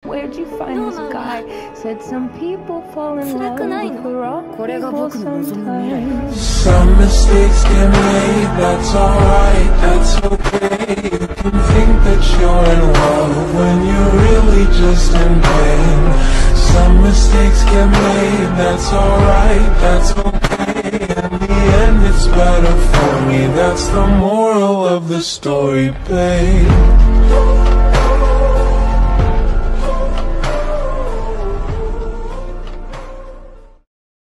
Where'd you find this guy? Said some people fall in love with the wrong people sometimes. Some mistakes get made, that's alright, that's okay. You can think that you're in love when you're really just in pain. Some mistakes get made, that's alright, that's okay. In the end it's better for me, that's the moral of the story, babe.